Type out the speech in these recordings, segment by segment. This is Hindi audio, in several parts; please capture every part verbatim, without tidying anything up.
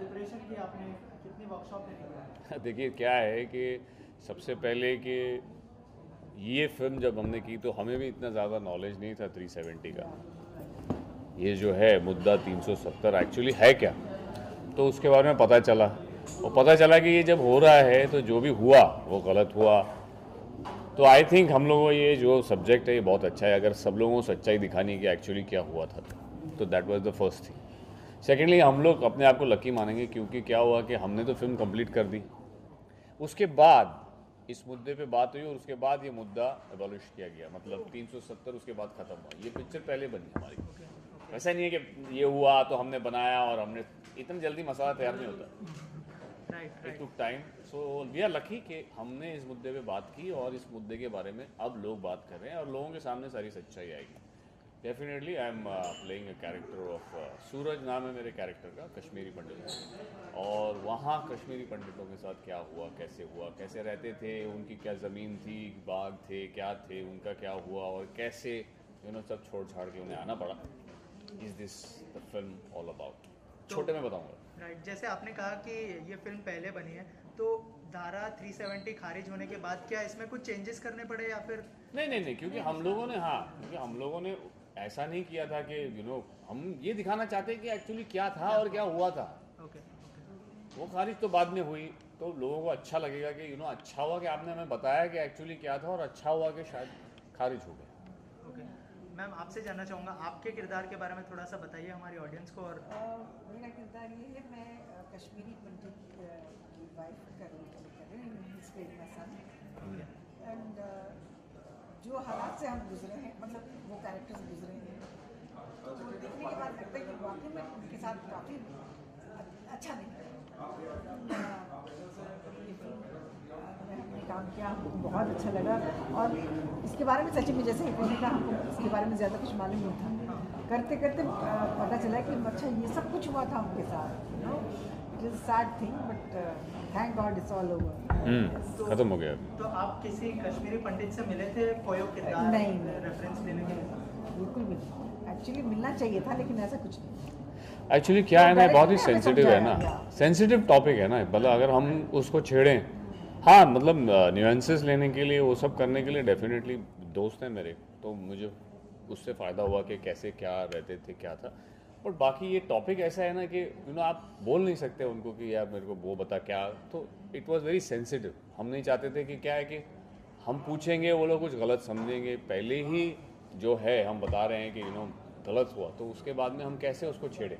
प्रिपरेशन की आपने, कितनी वर्कशॉप में? देखिए क्या है कि सबसे पहले कि ये फिल्म जब हमने की तो हमें भी इतना ज़्यादा नॉलेज नहीं था थ्री सेवेंटी का, ये जो है मुद्दा तीन सौ सत्तर एक्चुअली है क्या, तो उसके बारे में पता चला। और पता चला कि ये जब हो रहा है तो जो भी हुआ वो गलत हुआ। तो आई थिंक हम लोगों को ये जो सब्जेक्ट है ये बहुत अच्छा है, अगर सब लोगों को सच्चाई दिखानी कि एक्चुअली क्या हुआ था तो that was the first thing. Secondly हम लोग अपने आप को लकी मानेंगे क्योंकि क्या हुआ कि हमने तो फिल्म कंप्लीट कर दी, उसके बाद इस मुद्दे पे बात हुई और उसके बाद ये मुद्दा एबॉलिश किया गया, मतलब तीन सौ सत्तर उसके बाद ख़त्म हुआ। ये पिक्चर पहले बनी हमारी, ऐसा नहीं है कि ये हुआ तो हमने बनाया और हमने इतनी जल्दी मसाला तैयार नहीं होता, it took time. So we are lucky कि हमने इस मुद्दे पे बात की और इस मुद्दे के बारे में अब लोग बात कर रहे हैं और लोगों के सामने सारी सच्चाई आएगी। Definitely I am playing a character of Suraj, नाम है मेरे कैरेक्टर का, कश्मीरी पंडित। और वहाँ कश्मीरी पंडितों के साथ क्या हुआ, कैसे हुआ, कैसे रहते थे, उनकी क्या ज़मीन थी, बाग थे, क्या थे, उनका क्या हुआ और कैसे यू नो सब छोड़ छाड़ के उन्हें आना पड़ा। Is this the film all about? छोटे में बताऊँगा। राइट, जैसे आपने कहा कि ये फिल्म पहले बनी है, तो धारा तीन सौ सत्तर खारिज होने के बाद क्या इसमें कुछ चेंजेस करने पड़े या फिर? नहीं नहीं नहीं, क्योंकि हम लोगों ने, हाँ क्योंकि हम लोगों ने ऐसा नहीं किया था कि यू नो हम ये दिखाना चाहते कि एक्चुअली क्या था और क्या हुआ था। ओके। वो खारिज तो बाद में हुई तो लोगों को अच्छा लगेगा कि यू नो अच्छा हुआ कि आपने हमें बताया कि एक्चुअली क्या था और अच्छा हुआ कि शायद खारिज हो गया। ओके मैम, आपसे जानना चाहूँगा आपके किरदार के बारे में थोड़ा सा बताइए हमारी ऑडियंस को। और मेरा किरदार ये है, मैं अ, कश्मीरी पंडित की वाइफ का रोल कर रही हूँ, इस पे मेरा सन। एंड जो हालात से हम गुजरे हैं, मतलब वो कैरेक्टर्स गुजरे हैं, तो वो देखने के बाद लगता है कि वाकई में उनके साथ काफ़ी अच्छा नहीं हमने काम किया, हमको बहुत अच्छा लगा। और इसके बारे में सच में जैसे कहने का हमको इसके बारे में ज़्यादा कुछ मालूम नहीं था, करते करते पता चला कि अच्छा ये सब कुछ हुआ था उनके साथ। You know it is sad thing but thank God it's all over, खत्म हो गया। तो आप किसी कश्मीरी पंडित से मिले थे कोई किरदार नहीं रेफरेंस लेने के लिए? बिल्कुल भी नहीं, एक्चुअली मिलना चाहिए था लेकिन ऐसा कुछ नहीं। एक्चुअली क्या है ना, बहुत ही सेंसिटिव है ना, सेंसिटिव टॉपिक है ना, मतलब अगर हम उसको छेड़ें, हाँ मतलब न्यूएंसेस लेने के लिए, वो सब करने के लिए डेफिनेटली दोस्त हैं मेरे, तो मुझे उससे फ़ायदा हुआ कि कैसे क्या रहते थे क्या था। बट बाकी ये टॉपिक ऐसा है ना कि यू नो आप बोल नहीं सकते उनको कि यार मेरे को वो बता क्या, तो इट वाज वेरी सेंसिटिव। हम नहीं चाहते थे कि क्या है कि हम पूछेंगे वो लोग कुछ गलत समझेंगे, पहले ही जो है हम बता रहे हैं कि यू नो गलत हुआ, तो उसके बाद में हम कैसे उसको छेड़ें,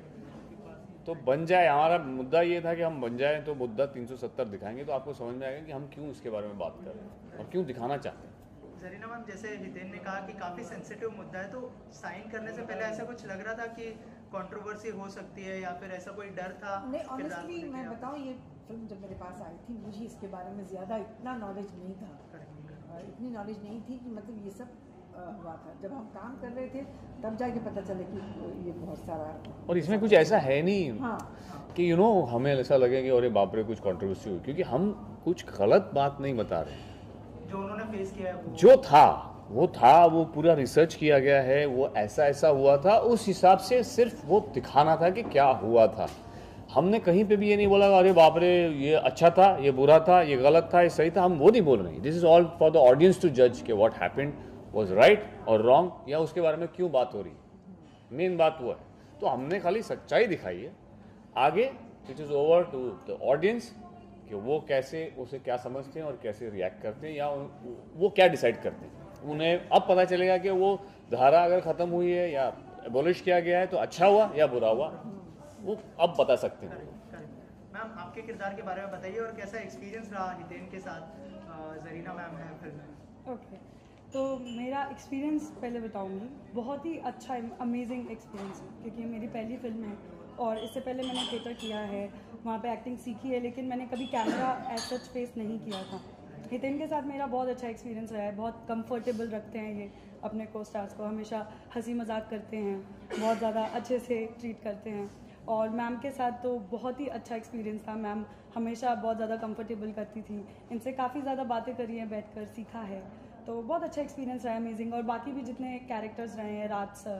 तो बन जाए। हमारा मुद्दा ये था कि हम बन जाए तो मुद्दा तीन सौ सत्तर दिखाएंगे तो आपको समझ में आएगा कि हम क्यों इसके बारे में बात कर रहे हैं और क्यों दिखाना चाहते हैं। जरीना मैम, जैसे हितेन ने कहा कि काफ़ी सेंसिटिव मुद्दा है, तो साइन करने से पहले ऐसा कुछ लग रहा था कि कंट्रोवर्सी हो सकती है या फिर ऐसा कोई डर था? नहीं, ऑनेस्टली मैं बताऊं, ये फिल्म जब मेरे पास आई थी मुझे इसके बारे में ज़्यादा इतना नॉलेज नहीं था, इतनी नॉलेज नहीं थी कि मतलब ये सब हुआ था। जब हम काम कर रहे थे तब जाके पता चले कि ये बहुत सारा, और इसमें कुछ ऐसा है नहीं हाँ कि यू नो हमें ऐसा लगे कि अरे बाप रे कुछ कंट्रोवर्सी हुई, क्योंकि हम कुछ गलत बात नहीं बता रहे। जो उन्होंने फेस किया है वो जो था वो था, वो पूरा रिसर्च किया गया है, वो ऐसा ऐसा हुआ था, उस हिसाब से सिर्फ वो दिखाना था कि क्या हुआ था। हमने कहीं पे भी ये नहीं बोला अरे बाप रे ये अच्छा था, ये बुरा था, ये गलत था, ये सही था, हम वो नहीं बोल रहे। This is all for the audience to जज के व्हाट हैपेंड वाज राइट और रॉन्ग, या उसके बारे में क्यों बात हो रही है। मेन बात वो है, तो हमने खाली सच्चाई दिखाई है। आगे it is over to the audience कि वो कैसे उसे क्या समझते हैं और कैसे रिएक्ट करते हैं, या वो क्या डिसाइड करते हैं। उन्हें अब पता चलेगा कि वो धारा अगर ख़त्म हुई है या एबॉलिश किया गया है तो अच्छा हुआ या बुरा हुआ, वो अब बता सकते हैं। मैम, आपके किरदार के बारे में बताइए और कैसा एक्सपीरियंस रहा हितेन के साथ? जरीना मैम है फिल्म में। ओके, तो मेरा एक्सपीरियंस पहले बताऊंगी। बहुत ही अच्छा अमेजिंग एक्सपीरियंस है, क्योंकि ये मेरी पहली फिल्म है और इससे पहले मैंने थिएटर किया है, वहाँ पे एक्टिंग सीखी है, लेकिन मैंने कभी कैमरा एज सच फेस नहीं किया था। हितेन के साथ मेरा बहुत अच्छा एक्सपीरियंस रहा है। बहुत कंफर्टेबल रखते हैं ये अपने को स्टार्स को, हमेशा हंसी मजाक करते हैं, बहुत ज़्यादा अच्छे से ट्रीट करते हैं। और मैम के साथ तो बहुत ही अच्छा एक्सपीरियंस था। मैम हमेशा बहुत ज़्यादा कंफर्टेबल करती थी, इनसे काफ़ी ज़्यादा बातें करी हैं, बैठ कर सीखा है, तो बहुत अच्छा एक्सपीरियंस रहा है, अमेजिंग। और बाकी भी जितने कैरेक्टर्स रहे हैं, राज सर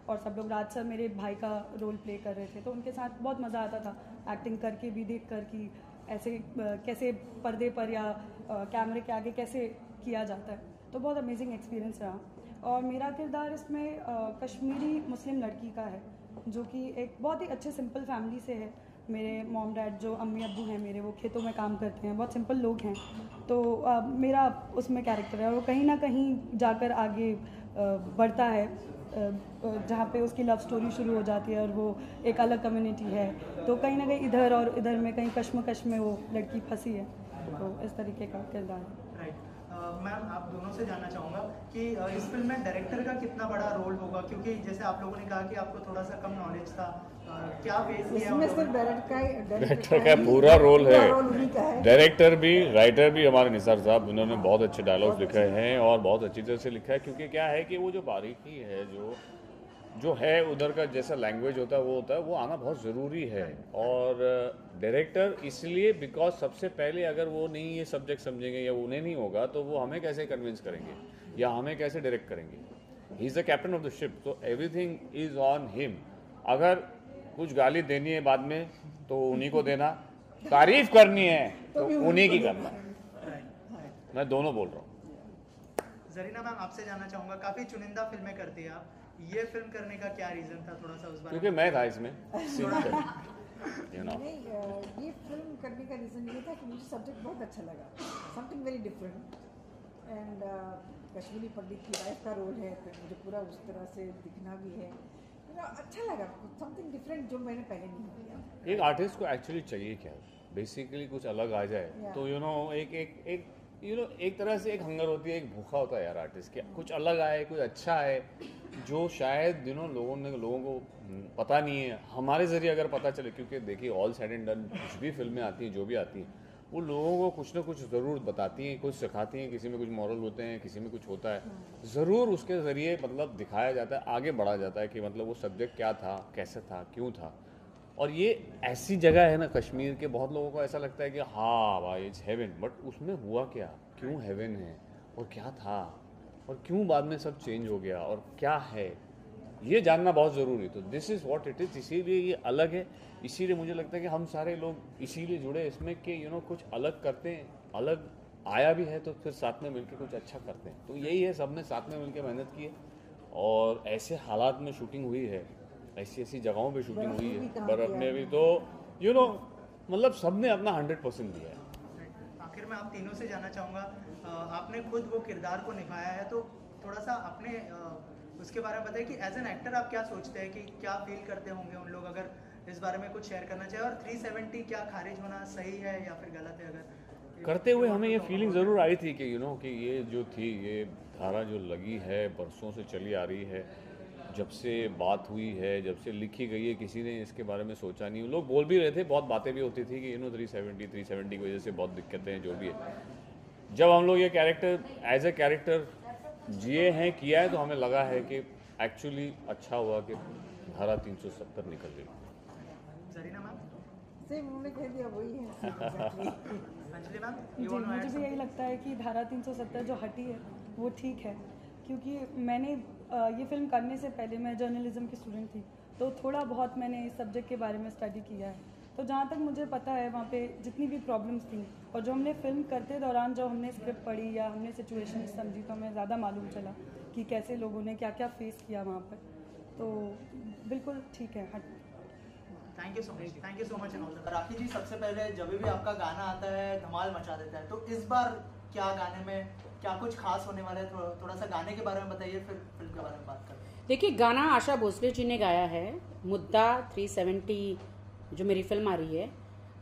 और सब लोग, राज सर मेरे भाई का रोल प्ले कर रहे थे, तो उनके साथ बहुत मज़ा आता था एक्टिंग करके भी, देख कर कि ऐसे कैसे पर्दे पर या कैमरे के आगे कैसे किया जाता है, तो बहुत अमेजिंग एक्सपीरियंस रहा। और मेरा किरदार इसमें कश्मीरी मुस्लिम लड़की का है, जो कि एक बहुत ही अच्छे सिंपल फैमिली से है। मेरे मॉम डैड जो अम्मी अब्बू हैं मेरे, वो खेतों में काम करते हैं, बहुत सिंपल लोग हैं। तो आ, मेरा उसमें कैरेक्टर है, और वो कहीं ना कहीं जाकर आगे आ, बढ़ता है, जहाँ पे उसकी लव स्टोरी शुरू हो जाती है और वो एक अलग कम्युनिटी है, तो कहीं ना कहीं इधर और इधर में कहीं कश्मकश में वो लड़की फंसी है, तो इस तरीके का किरदार है। राइट। मैम, आप दोनों से जानना चाहूँगा कि uh, इस फिल्म में डायरेक्टर का कितना बड़ा रोल होगा, क्योंकि जैसे आप लोगों ने कहा कि आपको थोड़ा सा कम नॉलेज था, uh, क्या फेस किया? इसमें सिर्फ डायरेक्टर का डायरेक्टर का पूरा रोल है, डायरेक्टर भी, राइटर भी हमारे निसार साहब, उन्होंने बहुत अच्छे डायलॉग्स लिखे हैं और बहुत अच्छी तरह से लिखा है। क्योंकि क्या है कि वो जो बारीकी है, जो जो है उधर का जैसा लैंग्वेज होता है वो होता है, वो आना बहुत ज़रूरी है। और डायरेक्टर इसलिए बिकॉज सबसे पहले अगर वो नहीं ये सब्जेक्ट समझेंगे या उन्हें नहीं होगा, तो वो हमें कैसे कन्विंस करेंगे या हमें कैसे डायरेक्ट करेंगे। He is the captain of the ship, तो एवरीथिंग इज़ ऑन हिम। अगर कुछ गाली देनी है बाद में तो उन्हीं को देना, तारीफ करनी है तो उन्हीं की करना। मैं दोनों बोल रहा हूँ। जरीना मैम, आपसे जानना चाहूँगा, काफ़ी चुनिंदा फिल्में करती है आप, ये फिल्म करने का क्या रीज़न था, थोड़ा सा उस बारे में? क्योंकि मैं था इसमें you know. नहीं, ये फिल्म करने का रीज़न ये था कि मुझे सब्जेक्ट बहुत अच्छा लगा, something very different. And Kashmiri Pandit की वाइफ का रोल है, तो मुझे पूरा उस तरह से दिखना भी है, अच्छा लगा, समथिंग डिफरेंट जो मैंने पहले नहीं किया। एक आर्टिस्ट को एक्चुअली चाहिए क्या, बेसिकली कुछ अलग आ जाए, तो यू नो एक एक एक यू नो एक तरह से एक हंगर होती है, एक भूखा होता है यार आर्टिस्ट के, कुछ अलग आए, कुछ अच्छा आए, जो शायद दिनों लोगों ने लोगों को पता नहीं है, हमारे ज़रिए अगर पता चले। क्योंकि देखिए ऑल साइड एंड डन, कुछ भी फिल्में आती हैं, जो भी आती हैं, वो लोगों को कुछ ना कुछ ज़रूर बताती हैं, कुछ सिखाती हैं, किसी में कुछ मॉरल होते हैं, किसी में कुछ होता है, ज़रूर उसके ज़रिए मतलब दिखाया जाता है, आगे बढ़ा जाता है कि मतलब वो सब्जेक्ट क्या था, कैसे था, क्यों था। और ये ऐसी जगह है ना कश्मीर के, बहुत लोगों को ऐसा लगता है कि हाँ भाई इट्स हेवन, बट उसमें हुआ क्या, क्यों हेवन है, और क्या था, और क्यों बाद में सब चेंज हो गया, और क्या है, ये जानना बहुत ज़रूरी। तो this is what it is, इसीलिए ये अलग है। इसीलिए मुझे लगता है कि हम सारे लोग इसीलिए जुड़े इसमें कि यू नो कुछ अलग करते हैं, अलग आया भी है तो फिर साथ में मिलकर कुछ अच्छा करते हैं। तो यही है, सब ने साथ में मिलकर मेहनत की है, और ऐसे हालात में शूटिंग हुई है, ऐसी ऐसी जगहों पे शूटिंग हुई है, बर्फ में भी, तो यू नो मतलब सब ने अपना हंड्रेड परसेंट दिया है। आखिर में आप तीनों से जानना चाहूँगा, आपने खुद वो किरदार को निभाया है, तो थोड़ा सा अपने उसके बारे में बताइए कि एज एन एक्टर आप क्या सोचते हैं, कि क्या फील करते होंगे उन लोग, अगर इस बारे में कुछ शेयर करना चाहिए। और थ्री सेवेंटी क्या खारिज होना सही है या फिर गलत है? अगर करते हुए हमें ये फीलिंग ज़रूर आई थी कि यू नो कि ये जो थी, ये धारा जो लगी है बरसों से चली आ रही है, जब से बात हुई है, जब से लिखी गई है, किसी ने इसके बारे में सोचा नहीं। लोग बोल भी रहे थे, बहुत बातें भी होती थी कि you know three seventy three seventy की वजह से बहुत दिक्कतें हैं, जो भी है। जब हम लोग ये कैरेक्टर एज ए कैरेक्टर जिए हैं, किया है, तो हमें लगा है कि एक्चुअली अच्छा हुआ कि धारा तीन सौ सत्तर निकल गई। जरीना मैम, सेम उन्होंने कह दिया, वही है। अंजलि मैम, जी, मुझे भी यही लगता है कि धारा तीन सौ सत्तर जो हटी है वो ठीक है, क्योंकि मैंने ये फिल्म करने से पहले मैं जर्नलिज्म की स्टूडेंट थी, तो थोड़ा बहुत मैंने इस सब्जेक्ट के बारे में स्टडी किया है। तो जहाँ तक मुझे पता है, वहाँ पे जितनी भी प्रॉब्लम्स थी, और जो हमने फिल्म करते दौरान जो हमने स्क्रिप्ट पढ़ी या हमने सिचुएशन समझी, तो हमें ज़्यादा मालूम चला कि कैसे लोगों ने क्या क्या फेस किया वहाँ पर। तो बिल्कुल ठीक है, हट। Thank you so much, thank you so much. Rakhi ji, सबसे पहले जब भी आपका गाना आता है धमाल मचा देता है, तो इस बार क्या गाने में क्या कुछ खास होने वाला है? थोड़ा, थोड़ा सा गाने के बारे में बताइए, फिर फिल्म के बारे में बात करते हैं। देखिए, गाना आशा भोसले जी ने गाया है, मुद्दा थ्री सेवेंटी जो मेरी फिल्म आ रही है,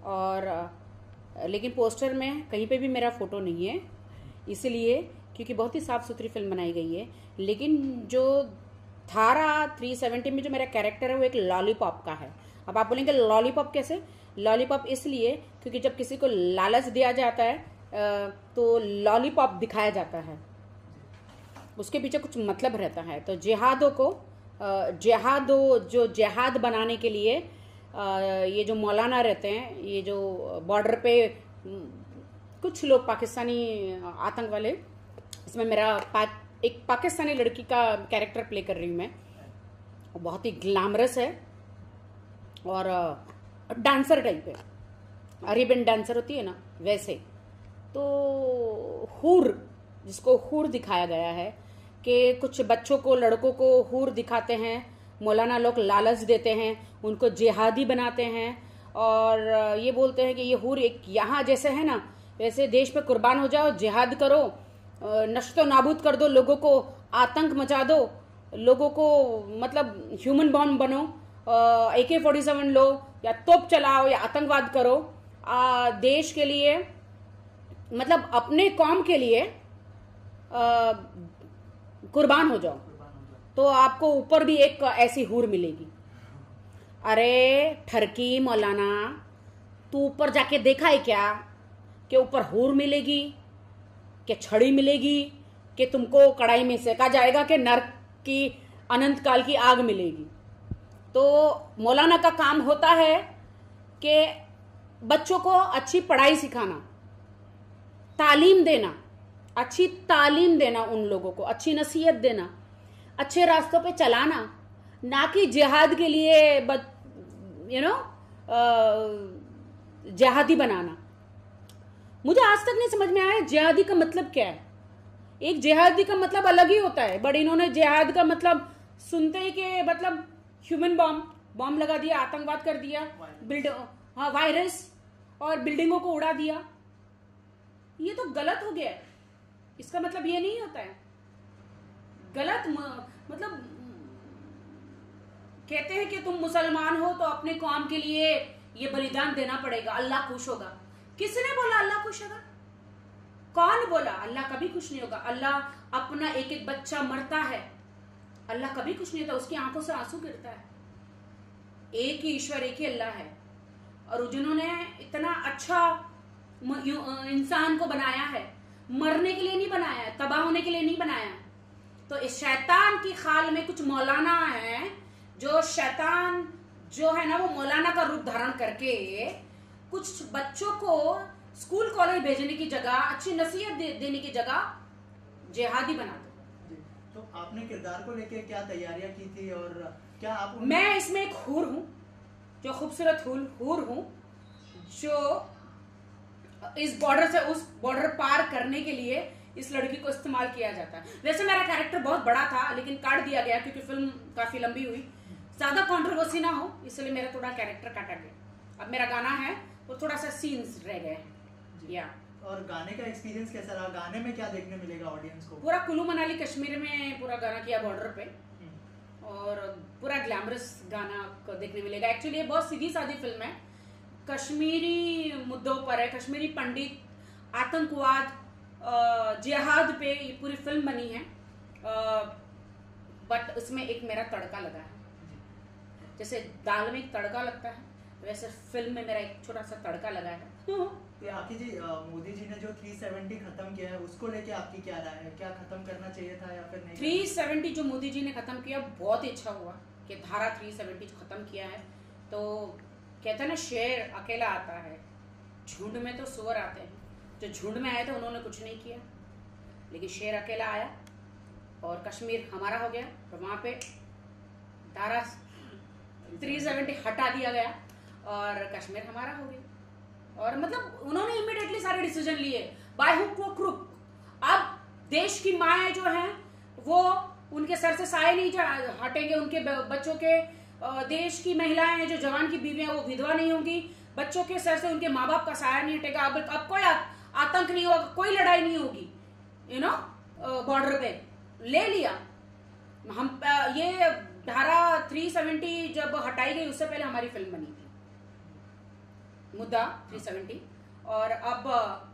और लेकिन पोस्टर में कहीं पे भी मेरा फ़ोटो नहीं है, इसलिए क्योंकि बहुत ही साफ़ सुथरी फिल्म बनाई गई है। लेकिन जो धारा थ्री सेवेंटी में जो मेरा कैरेक्टर है वो एक लॉलीपॉप का है। अब आप बोलेंगे लॉलीपॉप कैसे? लॉलीपॉप इसलिए क्योंकि जब किसी को लालच दिया जाता है तो लॉलीपॉप दिखाया जाता है, उसके पीछे कुछ मतलब रहता है। तो जिहादों को जिहादों जो जिहाद बनाने के लिए ये जो मौलाना रहते हैं, ये जो बॉर्डर पे कुछ लोग पाकिस्तानी आतंक वाले, इसमें मेरा पा, एक पाकिस्तानी लड़की का कैरेक्टर प्ले कर रही हूँ मैं, बहुत ही ग्लैमरस है और डांसर टाइप है, अरेबियन डांसर होती है ना वैसे। तो हूर, जिसको हूर दिखाया गया है कि कुछ बच्चों को, लड़कों को हूर दिखाते हैं, मौलाना लोग लालच देते हैं, उनको जिहादी बनाते हैं और ये बोलते हैं कि ये हूर एक यहाँ जैसे है ना वैसे देश पे कुर्बान हो जाओ, जिहाद करो, नश्तो नाबूद कर दो, लोगों को आतंक मचा दो, लोगों को मतलब ह्यूमन बॉम्ब बनो, ए के फोर्टी सेवन लो या तोप चलाओ या आतंकवाद करो, आ, देश के लिए मतलब अपने कौम के लिए आ, कुर्बान हो जाओ, तो आपको ऊपर भी एक ऐसी हूर मिलेगी। अरे ठरकी मौलाना, तू ऊपर जाके देखा है क्या कि ऊपर हूर मिलेगी, कि छड़ी मिलेगी, कि तुमको कढ़ाई में सेका जाएगा, कि नरक की अनंत काल की आग मिलेगी। तो मौलाना का काम होता है कि बच्चों को अच्छी पढ़ाई सिखाना, तालीम देना, अच्छी तालीम देना, उन लोगों को अच्छी नसीहत देना, अच्छे रास्तों पे चलाना, ना कि जिहाद के लिए यू नो जिहादी बनाना। मुझे आज तक नहीं समझ में आया जिहादी का मतलब क्या है। एक जिहादी का मतलब अलग ही होता है, बट इन्होंने जिहाद का मतलब सुनते ही कि मतलब ह्यूमन बॉम्ब बॉम्ब लगा दिया, आतंकवाद कर दिया, बिल्डिंग हाँ वायरस और बिल्डिंगों को उड़ा दिया। ये तो गलत हो गया है, इसका मतलब ये नहीं होता है। गलत मतलब कहते हैं कि तुम मुसलमान हो तो अपने कौम के लिए ये बलिदान देना पड़ेगा, अल्लाह खुश होगा। किसने बोला अल्लाह खुश होगा? कौन बोला? अल्लाह कभी खुश नहीं होगा। अल्लाह अपना एक एक बच्चा मरता है, अल्लाह कभी खुश नहीं होता, उसकी आंखों से आंसू गिरता है। एक ही ईश्वर, एक ही अल्लाह है। और जिन्होंने इतना अच्छा इंसान को बनाया है, मरने के लिए नहीं बनाया है, तबाह होने के लिए नहीं बनाया है। तो इस शैतान की खाल में कुछ मौलाना है, जो शैतान जो है ना वो मौलाना का रूप धारण करके कुछ बच्चों को स्कूल कॉलेज भेजने की जगह, अच्छी नसीहत दे, देने की जगह जिहादी बना दो। तो आपने किरदार को लेके क्या तैयारियां की थी और क्या आप? मैं इसमें एक हूर हूँ, जो खूबसूरत हूर हूँ, जो इस बॉर्डर से उस बॉर्डर पार करने के लिए इस लड़की को इस्तेमाल किया जाता है। वैसे मेरा कैरेक्टर बहुत बड़ा था लेकिन काट दिया गया क्योंकि फिल्म काफी लंबी हुई, ज्यादा कंट्रोवर्सी ना हो इसलिए मेरा थोड़ा कैरेक्टर काटा गया। अब मेरा गाना है वो थोड़ा सा सीन्स रह गए हैं या। और गाने का एक्सपीरियंस कैसा रहा? गाने में क्या देखने मिलेगा ऑडियंस को? पूरा कुल्लू मनाली कश्मीर में पूरा गाना किया बॉर्डर पे और पूरा ग्लैमरस गाना को देखने मिलेगा। एक्चुअली ये बहुत सीधी सादी फिल्म है, कश्मीरी मुद्दों पर है, कश्मीरी पंडित, आतंकवाद, जिहाद पे ये पूरी फिल्म बनी है। बट उसमें एक मेरा तड़का लगा है, जैसे दाल में एक तड़का लगता है वैसे फिल्म में मेरा एक छोटा सा तड़का लगा है। तो आखी जी, मोदी जी ने जो थ्री सेवेंटी खत्म किया है उसको लेके आपकी क्या राय है? क्या खत्म करना चाहिए था या फिर नहीं? थ्री सेवेंटी जो मोदी जी ने खत्म किया बहुत ही अच्छा हुआ कि धारा थ्री सेवेंटी खत्म किया है। तो कहते हैं ना शेर अकेला आता है, झुंड में तो सुअर आते हैं। जो झुंड में आए थे उन्होंने कुछ नहीं किया, लेकिन शेर अकेला आया और कश्मीर हमारा हो गया। तो वहाँ पे धारा थ्री सेवेंटी हटा दिया गया और कश्मीर हमारा हो गया। और मतलब उन्होंने इमीडिएटली सारे डिसीजन लिए बाय हुक व क्रुक। अब देश की माएँ जो हैं वो उनके सर से साए नहीं हटेंगे, उनके बच्चों के, देश की महिलाएं हैं जो जवान की बीवियां वो विधवा नहीं होंगी, बच्चों के सर से उनके माँ बाप का साया नहीं हटेगा। अब अब कोई आतंक नहीं होगा, कोई लड़ाई नहीं होगी, यू नो बॉर्डर पे ले लिया। हम ये धारा थ्री सेवेंटी जब हटाई गई उससे पहले हमारी फिल्म बनी थी मुद्दा थ्री सेवेंटी, और अब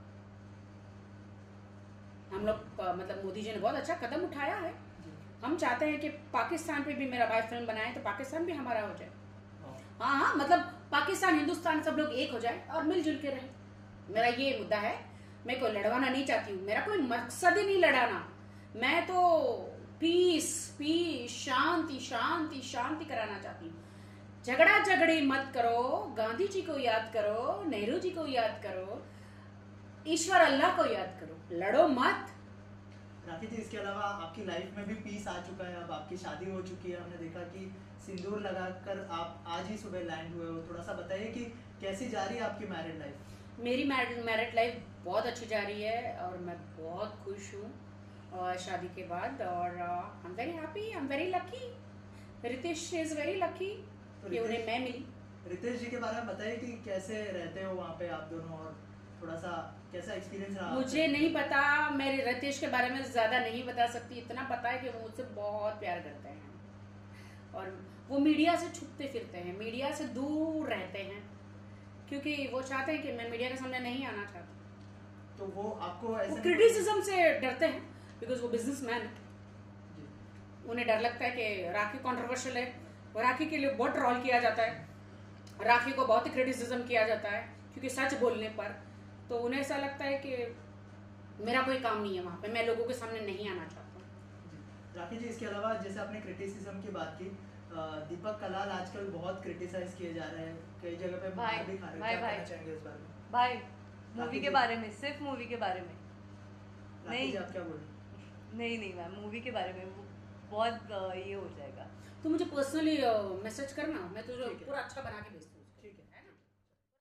हम लोग मतलब मोदी जी ने बहुत अच्छा कदम उठाया है। हम चाहते हैं कि पाकिस्तान पे भी मेरा भाई फिल्म बनाए तो पाकिस्तान भी हमारा हो जाए। हाँ हाँ मतलब पाकिस्तान हिंदुस्तान सब लोग एक हो जाए और मिलजुल के रहे। मेरा ये मुद्दा है। मैं कोई लड़वाना नहीं चाहती हूँ, मेरा कोई मकसद ही नहीं लड़ाना। मैं तो पीस पीस शांति शांति शांति कराना चाहती हूँ। झगड़ा झगड़ी मत करो, गांधी जी को याद करो, नेहरू जी को याद करो, ईश्वर अल्लाह को याद करो, लड़ो मत। राखी जी, इसके अलावा आपकी लाइफ में भी पीस आ चुका है, अब आपकी शादी हो चुकी है, हमने देखा कि सिंदूर लगाकर आप आज ही सुबह लैंड हुए हो। थोड़ा सा बताइए कि कैसी जा रही है आपकी मैरिड लाइफ? मेरी मैरिड मैरिड लाइफ बहुत अच्छी जा रही है और मैं बहुत खुश हूँ और शादी के बाद, और I am very happy, I am very lucky. Ritesh is very lucky कि उन्हें मैं मिली। रितेश जी के बारे में बताइए कि कैसे रहते हो वहाँ पे आप दोनों, और थोड़ा सा कैसा एक्सपीरियंस रहा? मुझे नहीं पता, मेरे रितेश के बारे में ज़्यादा नहीं बता सकती। इतना पता है कि वो मुझसे बहुत प्यार करते हैं और वो मीडिया से छुपते फिरते हैं, मीडिया से दूर रहते हैं, क्योंकि वो चाहते हैं कि मैं मीडिया के सामने नहीं आना चाहती। तो वो आपको ऐसे क्रिटिसिज्म से डरते हैं बिकॉज वो बिजनेसमैन है। उन्हें डर लगता है कि राखी कंट्रोवर्शियल है, और राखी के लिए बहुत ट्रोल किया जाता है, राखी को बहुत ही क्रिटिसिज्म किया जाता है क्योंकि सच बोलने पर। तो उन्हें ऐसा लगता है कि मेरा कोई काम नहीं है वहाँ पे, मैं लोगों के सामने नहीं आना चाहता। राखी जी, इसके अलावा जैसे आपने क्रिटिसिज्म की बात की, दीपक कलाल आजकल बहुत क्रिटिसाइज किए जा रहे हैं, कई जगह पे मार भी खा रहे हैं, क्या कहना चाहेंगे इस बारे में? भाई मूवी के बारे में, सिर्फ मूवी के बारे में नहीं जी, आप क्या बोल? नहीं नहीं मैम, मूवी के बारे में बहुत ये हो जाएगा। तो मुझे पर्सनली मैसेज करना, मैं तुझे पूरा अच्छा बना के भेजती हूँ।